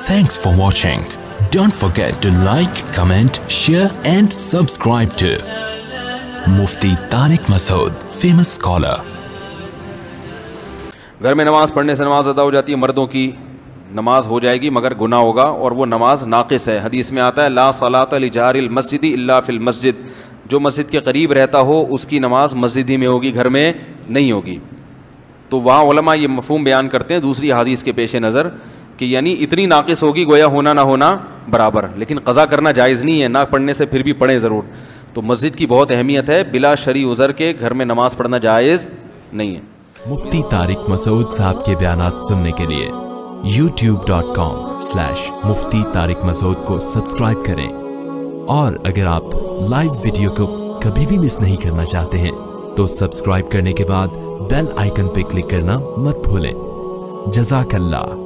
Thanks for watching. Don't forget to like, comment, share and subscribe to Mufti Tariq Masood, famous scholar. घर में नमाज पढ़ने से नमाज अदा हो जाती है, मर्दों की नमाज हो जाएगी मगर गुनाह होगा और वो नमाज नाक़िस है। हदीस में आता है ला सलाता लिजारिल मस्जिदी इल्ला फिल मस्जिद, जो मस्जिद के करीब रहता हो उसकी नमाज मस्जिद ही में होगी, घर में नहीं होगी। तो वहाँ उलमा ये मफ़हूम बयान करते हैं दूसरी हदीस के पेश नज़र कि यानी इतनी नाक़िस होगी गोया होना ना होना बराबर, लेकिन क़ज़ा करना जायज़ नहीं है, ना पढ़ने से फिर भी पढ़ें ज़रूर। तो मस्जिद की बहुत अहमियत है, बिला शरई उज़र के घर में नमाज़ पढ़ना जायज़ नहीं है। मुफ्ती तारिक मसूद साहब के बयानात सुनने के लिए youtube.com/मुफ्ती तारिक मसूद को सब्सक्राइब करें, और अगर आप लाइव वीडियो को कभी भी मिस नहीं करना चाहते हैं तो सब्सक्राइब करने के बाद बेल आइकन पर क्लिक करना मत भूलें। जज़ाकल्लाह।